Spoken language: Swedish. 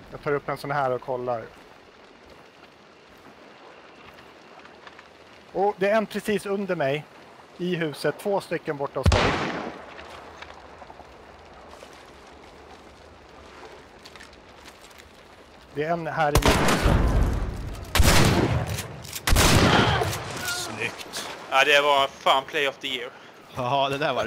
Jag tar upp en sån här och kollar. Och det är en precis under mig i huset. 2 stycken borta hos mig. Det är en här i huset. Snyggt. Ja, det var fan play of the year. Ja, det där var